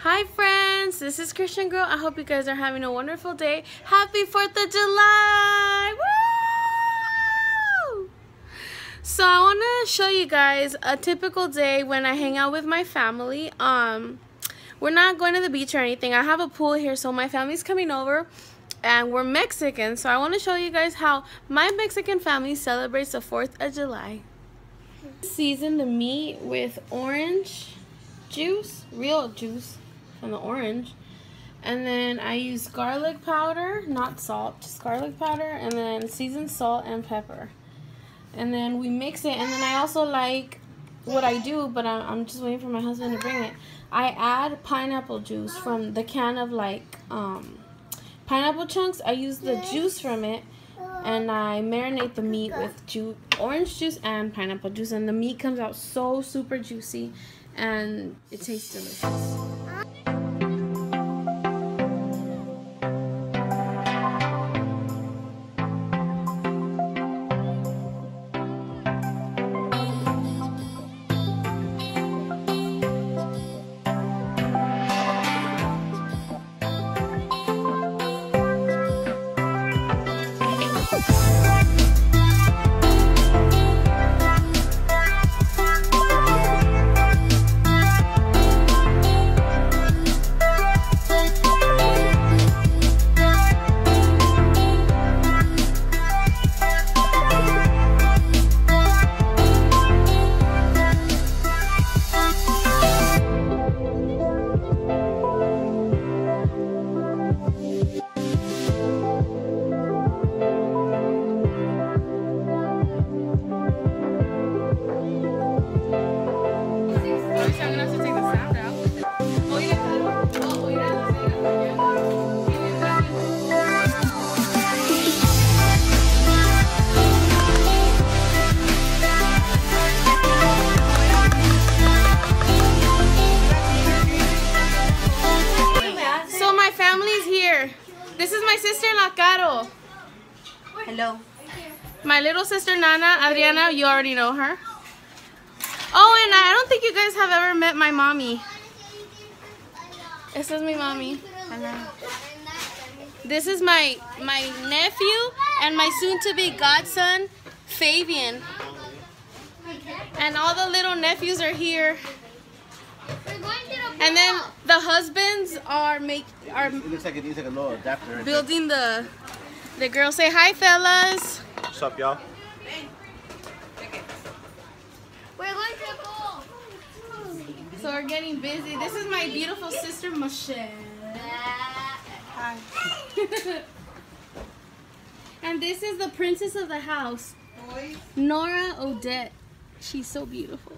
Hi friends, this is Christian Girl. I hope you guys are having a wonderful day. Happy 4th of July! Woo! So I want to show you guys a typical day when I hang out with my family. We're not going to the beach or anything. I have a pool here, so my family's coming over and we're Mexican. So I want to show you guys how my Mexican family celebrates the 4th of July. Season the meat with orange juice, real juice from the orange, and then I use garlic powder, not salt, just garlic powder, and then seasoned salt and pepper, and then we mix it. And then I also like what I do, but I'm just waiting for my husband to bring it. I add pineapple juice from the can of like pineapple chunks. I use the juice from it and I marinate the meat with orange juice and pineapple juice, and the meat comes out so super juicy and it tastes delicious. This is my sister Lacaro. Hello. My little sister Nana, Adriana, you already know her. Oh, and I don't think you guys have ever met my mommy. This is my mommy. Hello. This is my nephew and my soon-to-be godson, Fabian. And all the little nephews are here. And then the husbands are It looks like a little adapter. Right building the girls. Say hi, fellas. What's up, y'all? We're going to go. So we're getting busy. This is my beautiful sister, Michelle. Hi. And this is the princess of the house, Nora Odette. She's so beautiful.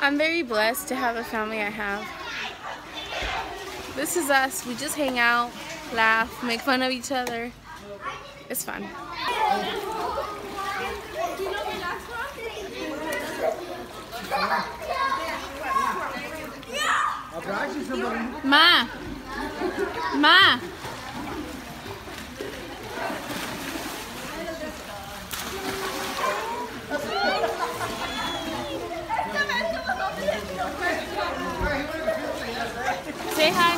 I'm very blessed to have the family I have. This is us. We just hang out, laugh, make fun of each other. It's fun. Ma! Ma! Say hi.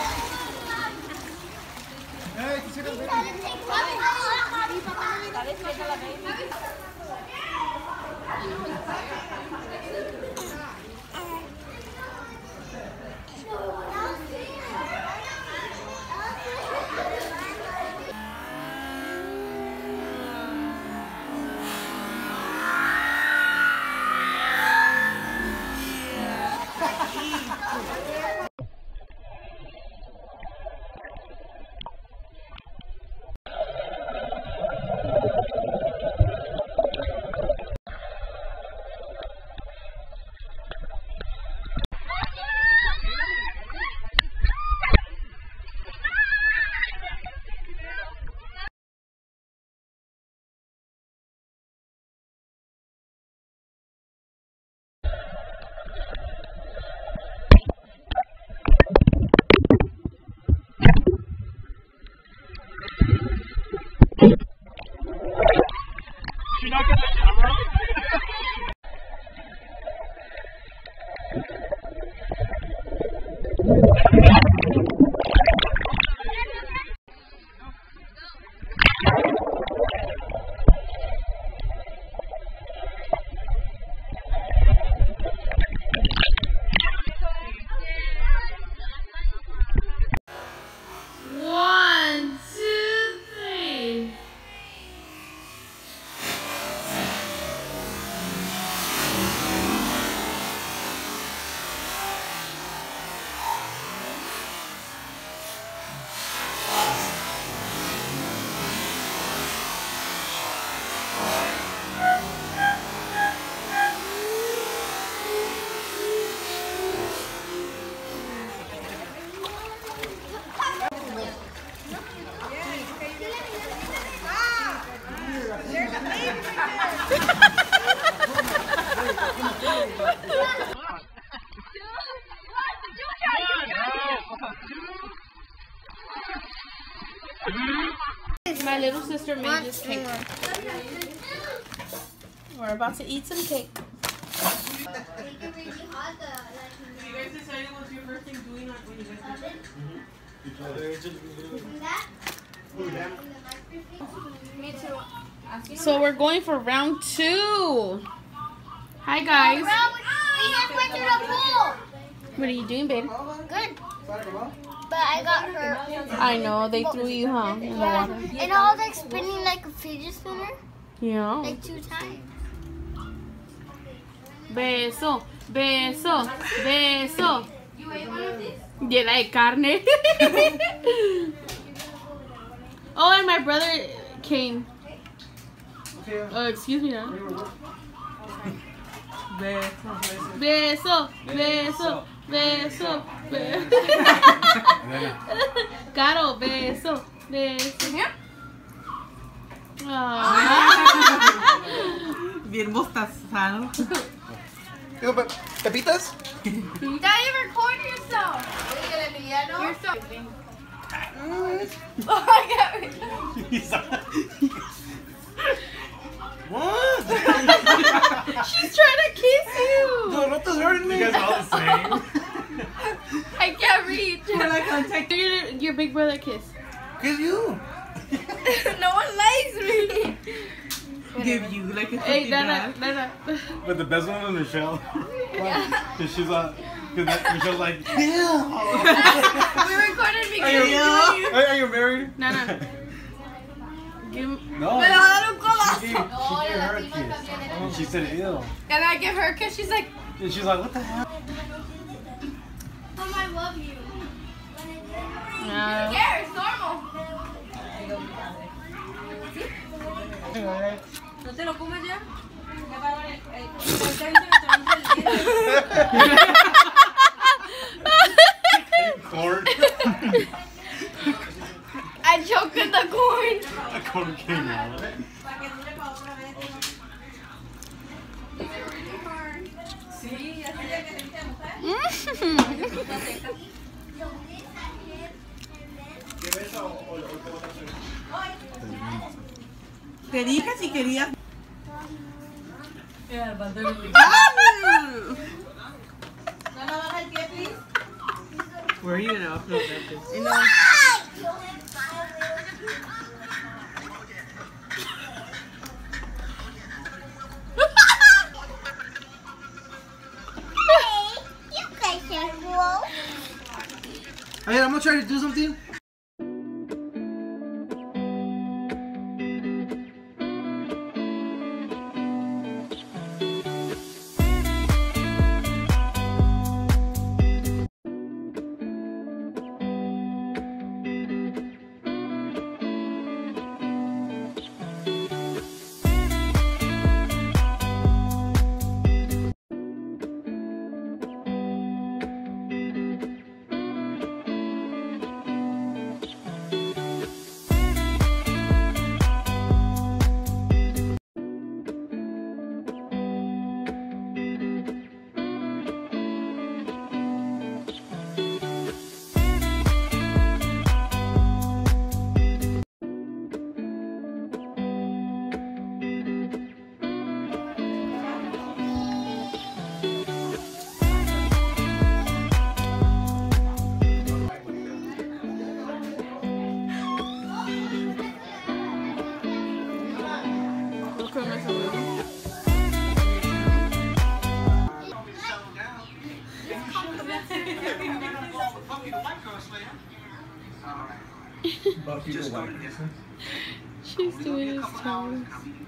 My little sister made this cake. We're about to eat some cake. You guys decided what's your first thing doing when you guys did? So we're going for round 2. Hi guys. We just went to the pool. What are you doing, babe? Good. But I got hurt. I know, they threw you, huh? In the water. And I was like spinning like a fidget spinner. Yeah. Like 2 times. Beso, beso, beso. You ate one of these? Llena de carne. Oh, and my brother came. Oh, excuse me now. Beso, beso, beso, beso. Caro, beso, beso. Bien mostazado. Pepitas? Daddy, record yourself. You're so. Oh, I got it. What? She's trying to kiss you. No, what does hurting me? You guys all the same. I can't reach. Can I contact Your big brother kiss. Kiss you. No one likes me. give you like a Hey, 50 Nana, back? Nana. But the best one is Michelle. Cause she's cause Michelle's like, yeah. We recorded me. Are you married? Nana. Give me. No. She gave her a kiss. And she said, ew. And I give her a kiss. She's like, And she's like, what the hell? Mom, I love you. No. Yeah, it's normal. ¿No te lo comes ya? Corn. I choked in the corn. A corn came out. Te dije si querías. Where are you gonna upload that? You guys are cool. Hey, I'm gonna try to do something. She's doing his tongue.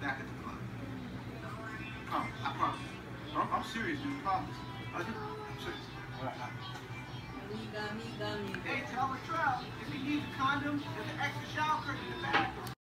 I promise. I'm serious, dude. I promise. I'm serious. Hey, tell Latrell if he needs a condom, there's an extra shower curtain in the bathroom.